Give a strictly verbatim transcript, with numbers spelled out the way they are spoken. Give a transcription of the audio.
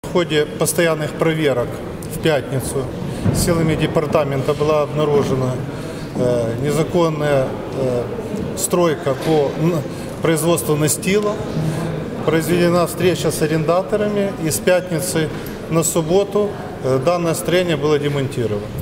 в ходе постоянных проверок в пятницу силами департамента была обнаружена незаконная стройка по производству настила. Произведена встреча с арендаторами, и с пятницы на субботу данное строение было демонтировано.